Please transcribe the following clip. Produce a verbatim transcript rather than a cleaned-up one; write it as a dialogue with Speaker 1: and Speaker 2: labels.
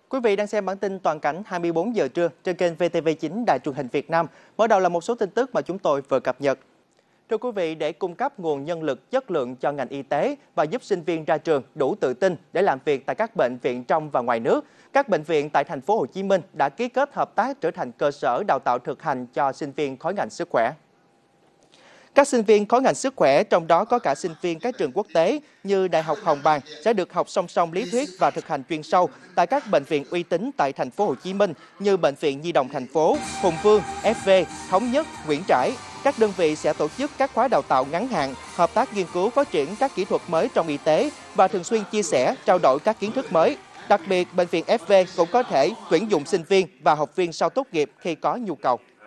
Speaker 1: Quý vị đang xem bản tin toàn cảnh hai mươi bốn giờ trưa trên kênh vê tê vê chín Đài truyền hình Việt Nam. Mở đầu là một số tin tức mà chúng tôi vừa cập nhật. Thưa quý vị, để cung cấp nguồn nhân lực chất lượng cho ngành y tế và giúp sinh viên ra trường đủ tự tin để làm việc tại các bệnh viện trong và ngoài nước, các bệnh viện tại thành phố Hồ Chí Minh đã ký kết hợp tác trở thành cơ sở đào tạo thực hành cho sinh viên khối ngành sức khỏe. Các sinh viên khối ngành sức khỏe, trong đó có cả sinh viên các trường quốc tế như Đại học Hồng Bàng, sẽ được học song song lý thuyết và thực hành chuyên sâu tại các bệnh viện uy tín tại thành phố Hồ Chí Minh như Bệnh viện Nhi đồng thành phố, Hùng Vương, ép vê, Thống Nhất, Nguyễn Trãi. Các đơn vị sẽ tổ chức các khóa đào tạo ngắn hạn, hợp tác nghiên cứu phát triển các kỹ thuật mới trong y tế và thường xuyên chia sẻ, trao đổi các kiến thức mới. Đặc biệt, bệnh viện ép vê cũng có thể tuyển dụng sinh viên và học viên sau tốt nghiệp khi có nhu cầu.